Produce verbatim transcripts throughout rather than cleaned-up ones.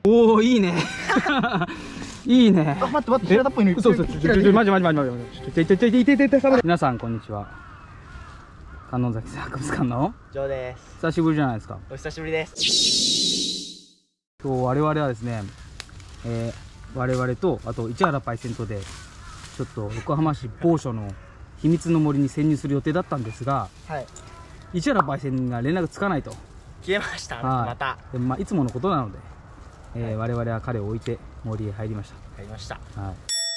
おお、いいね。いいね。 あ、待って待って、平田っぽいの。 そうそう、ちょちょちょ、マジマジマジマジ。ちょちょちょちょ、いてててて。皆さんこんにちは。観音崎博物館のジョーです。 久しぶりじゃないですか。 お久しぶりです。 今日我々はですね、えー、我々とあと市原パイセンとでちょっと横浜市某所の秘密の森に潜入する予定だったんですが、 はい。 市原パイセンが連絡つかないと。 消えました。 はい、 また。 で、まあ、いつものことなので、えーはい、我々は彼を置いて森へ入りました。 入りました。 はい。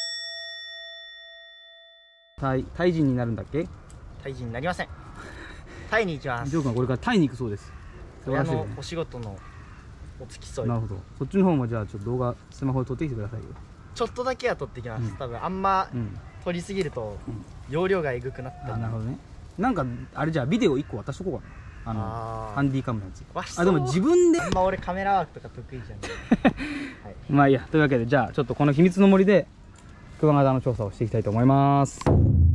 タイ、タイ人になるんだっけ？ タイ人になりません。タイに行きます。 ジョー君はこれからタイに行くそうです。 親のお仕事のお付き添い。 なるほど。そっちの方もじゃあちょっと動画スマホで撮ってきてくださいよ。 ちょっとだけは撮ってきます。うん、多分あんま、うん、撮りすぎると容量がえぐくなったり、うん、 あ、なるほどね。なんかあれじゃあビデオいっこ渡しとこうかな。あのあハンディカムのやつ。あ、でも自分で。 あんま俺カメラワークとか得意じゃない。はい、 まあいいや。というわけでじゃあちょっとこの秘密の森でクワガタの調査をしていきたいと思います。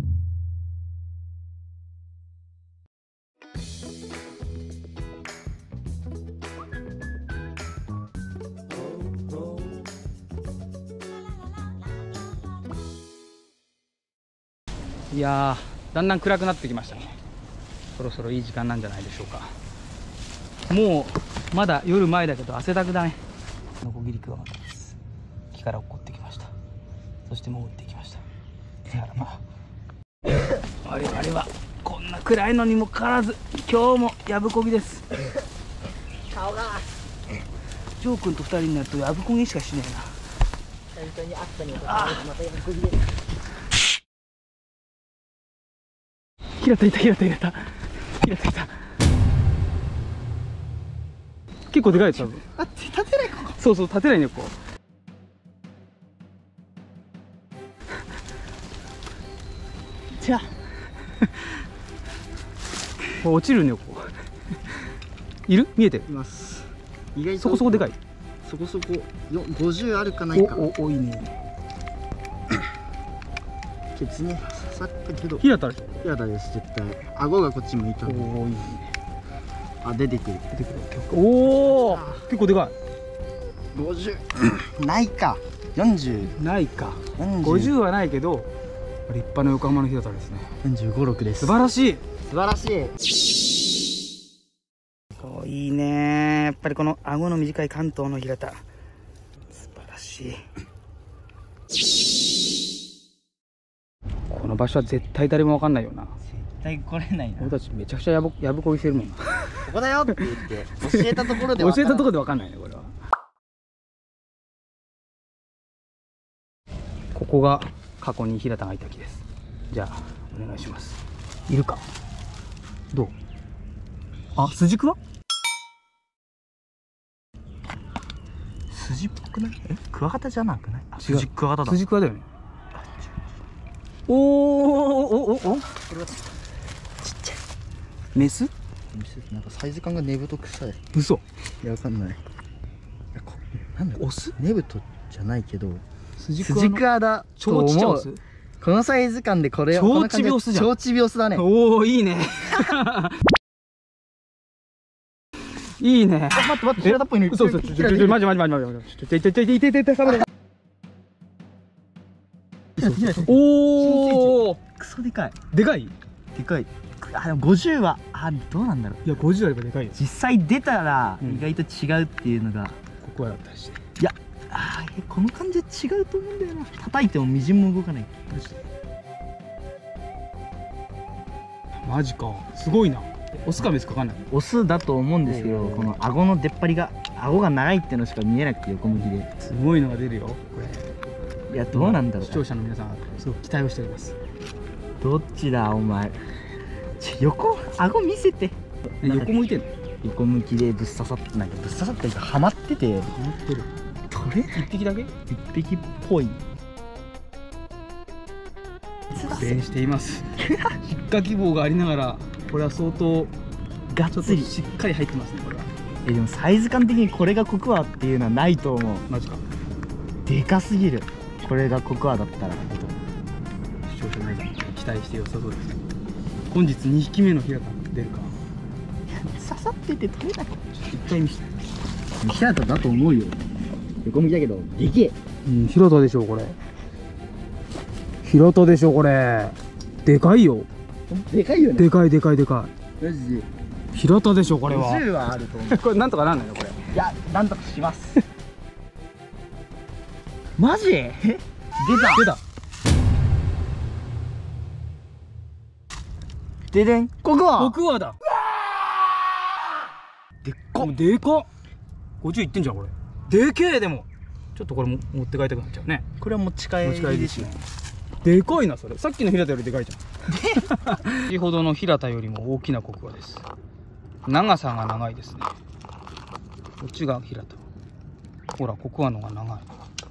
いやー、だんだん暗くなってきましたね。そろそろいい時間なんじゃないでしょうか。もうまだ夜前だけど汗だくだね。ノコギリクワガタです。木から落っこってきました。そして潜ってきました。だからまあ我々はこんな暗いのにもかかわらず今日もヤブコギです。 顔がジョー君と二人になるとヤブコギしかしねえな。 本当に暑さにまたヤブコギです。 平田いた、平田いた、平田いた。結構でかいやつ。 あ、立てないここ。 そうそう、立てないね、こう。じゃあ落ちるね、ここ。いる？見えてる？ います。意外とそこそこでかい。 そこそこよごじゅうあるかないか。 おお、多いね。 ケツね刺さったけど。 平田でしょ？ 平田です絶対。顎がこっち向いた。おお、いいね。あ、出てくる。 出てくる。おお、結構でかい。ごじゅうないか。よんじゅうないか。ごじゅうはないけど立派な横浜の平田ですね。 よんじゅうご、ろくです。 素晴らしい。 素晴らしい。 そう、いいね。やっぱりこの顎の短い関東の平田。素晴らしい。この場所は絶対誰もわかんないよな。 絶対来れないな。 俺たちめちゃくちゃやぶやぶこぎしてるもんな。 ここだよって言って教えたところで教えたところでわかんないね、これは。ここが過去に平田がいた木です。じゃあお願いします。いるか？どう？あ、筋クワ？ 筋っぽくない？え、クワガタじゃなくない？ 違う、 筋クワガタだ。 筋クワだよね。おーおおおお、これはちっちゃいメス？ メス、なんかサイズ感がねぶとくさい。 嘘？ いや、わかんない。いや、こなんだオス？ ねぶとじゃないけど筋クワだと思う。 超ちっちゃいオス？ このサイズ感でこれ超ちびオスじゃん。 超ちびオスだね。 おお、いいね。いいね。 あ、待って待って、平田っぽいの。 嘘嘘、ちょちょちょ、マジマジマジマジ。ちょちょちょちょ、いていていて、カメラ。おお、 クソでかい。 でかい？ でかい。あ、でもごじゅうは、あ、どうなんだろう。 いや、ごじゅうあればでかいよ。 実際出たら意外と違うっていうのが、ここはだったし。 いや、あ、この感じは違うと思うんだよな。叩いてもみじんも動かない。 マジか、すごいな。オスかメスかわかんない。 オスだと思うんですけど、この顎の出っ張りが、顎が長いっていうのしか見えなくて、横向きで。 すごいのが出るよ、これ。 いや、どうなんだろう。 視聴者の皆さん、すごく期待をしております。 どっちだ、お前。ちょ、横、顎見せて。 横向いてんの？ 横向きでぶっ刺さって、なんかぶっ刺さってるか、はまってて。はまってる。これ一匹だけ？ 一匹っぽい。 苦戦しています。引っかき棒がありながら、これは相当がっつりしっかり入ってますね、これは。 え、でもサイズ感的にこれがコクワっていうのはないと思う。 マジか。 でかすぎる。これがココアだったら。 視聴者の皆さん期待してよさそうです。本日にひきめの平田出るか。 刺さってて取れなくて、 一回見せて。 平田だと思うよ。 横向きだけどでけえ。 うん、平田でしょこれ。平田でしょこれ。でかいよ。 でかいよね。 でかいでかいでかマジでい。平田でしょこれは。 ごじゅうはあると思う。 これなんとかなんないのこれ。 いや、なんとかします。マジ？え？出た。 出た。 ででん。ここは。 僕はだ。 でっか。 もうでかっ。ごじゅういってんじゃんこれ。でけえでも。ちょっとこれも持って帰りたくなっちゃうね。 これは持ち帰持ち帰りりですすでねね。 でかいなそれ。さっきの平田よりでかいじゃん。先ほどの平田よりも大きなコクワです。長さが長いですね。こっちが平田。ほらコクワのが長い。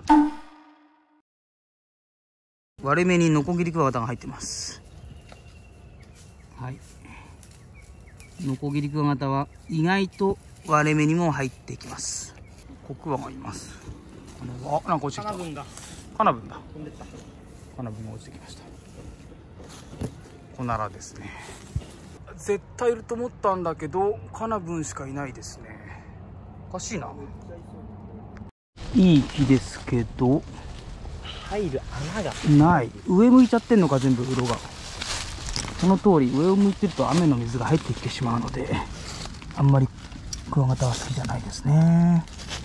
割れ目にノコギリクワガタが入ってます。はい。ノコギリクワガタは意外と割れ目にも入ってきます。コクワがいます。あ、なんか落ちてきた。 カナブンがカナブンだ。 飛んでった。 カナブンが落ちてきました。コナラですね。絶対いると思ったんだけどカナブンしかいないですね。おかしいな。いい木ですけど入る穴がない。上向いちゃってんのか全部色が。その通り上を向いてると雨の水が入ってきてしまうのであんまりクワガタは好きじゃないですね。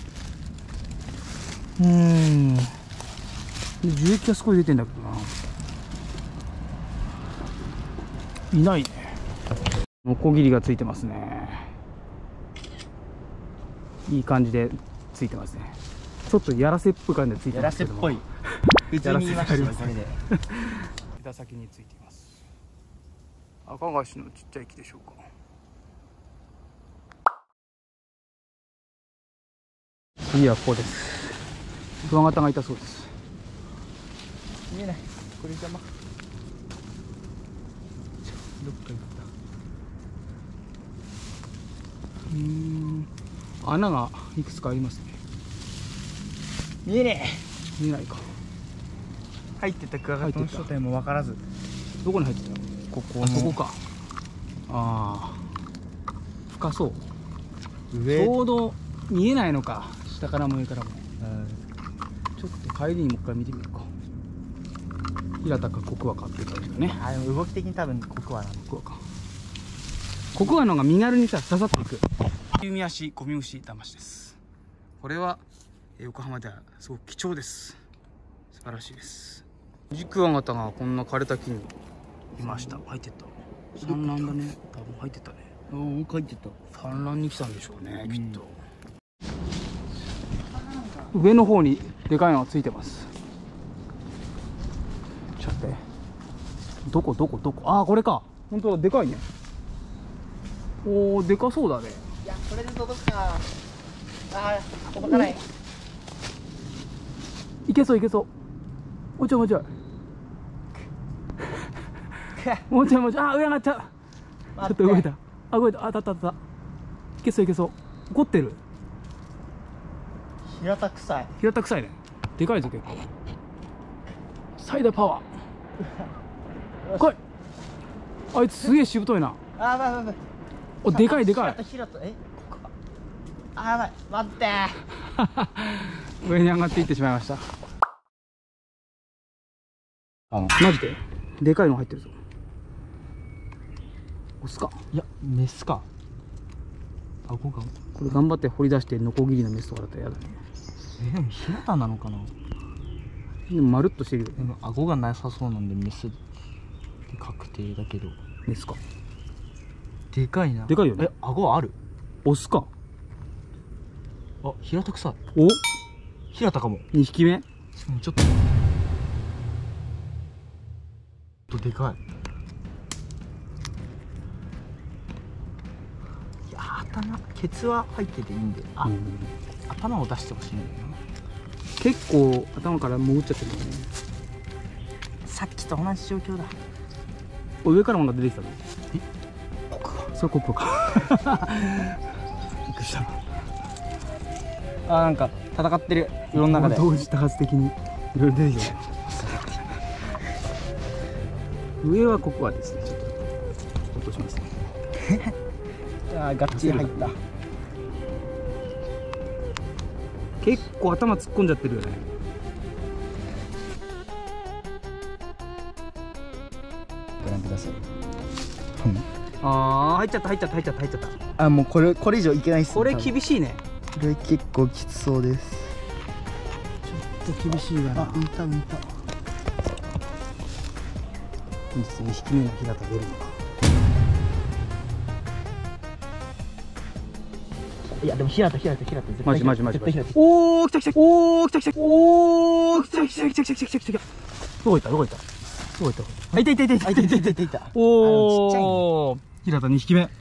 うーん樹液がすごい出てんだけどな。いないね。ノコギリがついてますね。いい感じでついてますね。ちょっとやらせっぽい感じでついてやますけども。 らせっぽい。普通に言いましたよ、これで。 枝先についています。赤ガシのちっちゃい木でしょうか。次はここです。クワガタがいたそうです。 見えない。これ邪魔。どっか行った。 うーん穴がいくつかありますね。 見えね見えないか。 え。入ってたクワガタの正体も分からず。 どこに入ってたの？ ここあそこか。ああ深そう。ち上。 ょうど見えないのか。下からも上からも。 うんちょっと帰りにもう一回見てみるか。平田かコクワかっていう感じだね。 あ、でも動き的に多分ここはなの。 コクワか。コクワの方が身軽にさ刺さっていく。弓足ゴミムシダマシです。これは横浜ではすごく貴重です。素晴らしいです。フジクワガタがこんな枯れた木にいました。入ってった。産卵だね。多分入ってたね。 おお、書いてた。 産卵に来たんでしょうね、きっと。上の方にでかいのがついてます。ちょっと待って。どこどこどこ。ああこれか。本当だでかいね。おおでかそうだね。 いや、これで届くか。ああ、届かない。 いけそういけそう。もうちょいもうちょい。もうちょいもうちょい。ああ上上がっちゃう。ちょっと動いた。あ動いた。あ当たった当たった。いけそういけそう。怒ってる。 平た臭い。 平たくさいね。でかいぞ結構。最大パワー。来い。あいつすげえしぶといな。 あー、やばいやばいやばい。 おでかいでかい。 平田平田、え、ここか。あー、やばい、待ってー。 上に上がっていってしまいました。あマジででかいの入ってるぞ。オスか。 いや、メスか。顎が。 これ頑張って掘り出してノコギリのメスとかだったらやだね。 え、でも平田なのかな。 でもまるっとしてるよね。 でも顎がなさそうなんでメスで確定だけど。 メスか。 でかいな。 でかいよね。 え、顎ある。 オスか。 あ、平田臭い。 お平田かも。 にひきめ。 しかもちょっととでかい。いやー、頭ケツは入ってていいんで、あ、 うん、 頭を出してほしいんだよな。 結構頭から潜っちゃってるよね。 さっきと同じ状況だ。 お上からもが出てきたの。 えここか。それここか。びっくりした。 あ、なんか戦ってる。いろんな中で同時多発的にいろいろ出てきた。上はここはですね、ちょっと落としますね。 あー、がっちり入った。 結構頭突っ込んじゃってるよね。 ご覧ください。 ああ、入っちゃった入っちゃった入っちゃった入っちゃった。 あ、もうこれこれ以上いけないっすね。 これ多分厳しいね。 これ結構きつそうです。 ちょっと厳しいわな。 あ、見た見た。 本日にひきめの日向出るのか。 いやでも平田平田平田絶対マジマジマジマジ絶対平田。 おお、来た来たおお、来た来たおお、来た来た来た来た来た来た来た。どこ行ったどこ行ったどこ行った。あ、いたいたいたいたあ、いたいたいたいたいた。 おお、平田にひきめ。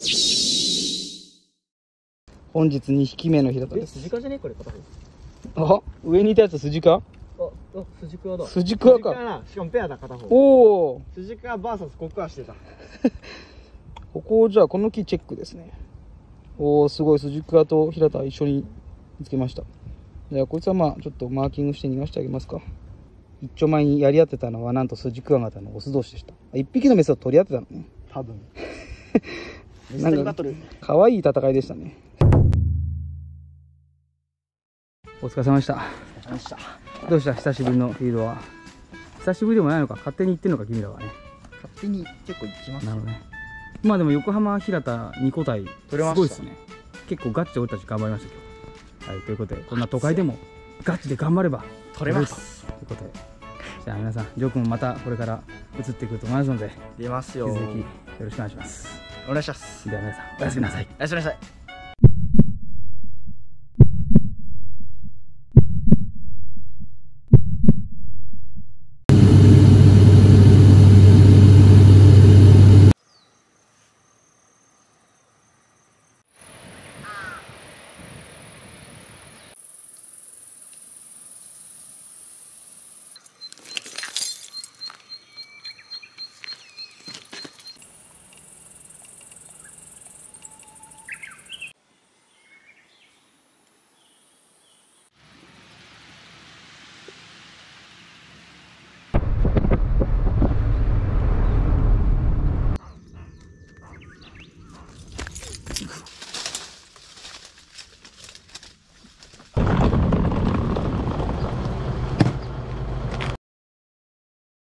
本日にひきめの平田え、 です。 筋かじゃねこれ片方。 あ、上にいたやつ筋か。 あ、あ、筋かだ。 筋かか。 な。しかもペアだ片方。 おお、 筋かバーサスコックはしてた。 ここをじゃあこの木チェックですね。おお、すごい、筋倉と平田一緒に見つけました。じゃあこいつはまあちょっとマーキングして逃がしてあげますか。一丁前にやり合ってたのはなんと筋クワガタのオス同士でした。一匹のメスを取り合ってたのね。 多分。 なんか可愛い戦いでしたね。お疲れ様でした。どうした久しぶりのフィールドは。久しぶりでもないのか、勝手に行ってんのか君らはね。 勝手に結構行きます。 なるほどね。まあでも横浜平田に個体す取れました。 ごいですね。結構ガチで俺たち頑張りました今日。はい、ということでこんな都会でもガチで頑張れば取れますということで、じゃあ皆さんジョー君もまたこれから移ってくると思いますので、 出ますよ。 引き続きよろしくお願いします。 お願いします。 では皆さんおやすみなさい。 おやすみなさい。